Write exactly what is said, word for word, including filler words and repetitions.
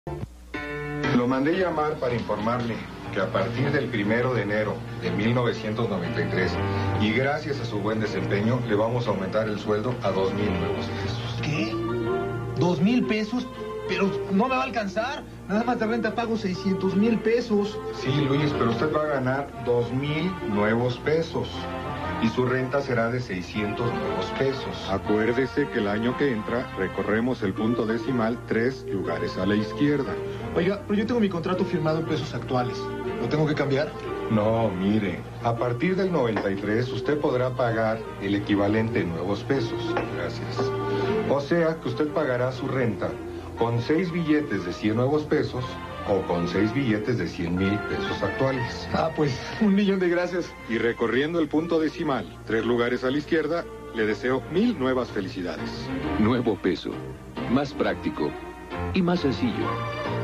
Lo mandé llamar para informarle que a partir del primero de enero de mil novecientos noventa y tres y gracias a su buen desempeño le vamos a aumentar el sueldo a dos mil nuevos pesos. ¿Qué? ¿Dos mil pesos? Pero no me va a alcanzar. Nada más de renta pago seiscientos mil pesos. Sí, Luis, pero usted va a ganar dos mil nuevos pesos. Y su renta será de seiscientos nuevos pesos. Acuérdese que el año que entra recorremos el punto decimal tres lugares a la izquierda. Oiga, pero yo tengo mi contrato firmado en pesos actuales. ¿Lo tengo que cambiar? No, mire, a partir del noventa y tres usted podrá pagar el equivalente en nuevos pesos. Gracias. O sea que usted pagará su renta con seis billetes de cien nuevos pesos o con seis billetes de cien mil pesos actuales. Ah, pues, un millón de gracias. Y recorriendo el punto decimal, tres lugares a la izquierda, le deseo mil nuevas felicidades. Nuevo peso, más práctico y más sencillo.